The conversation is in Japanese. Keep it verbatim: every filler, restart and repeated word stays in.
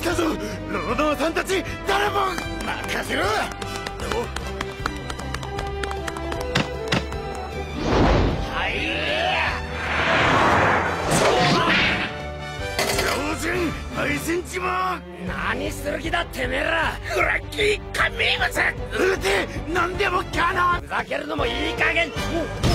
ったぞ労働さんたち。誰も任せろ。配信地も何する気だてめえら。フラッキー神物撃て。何でも可能。ふざけるのもいい加減。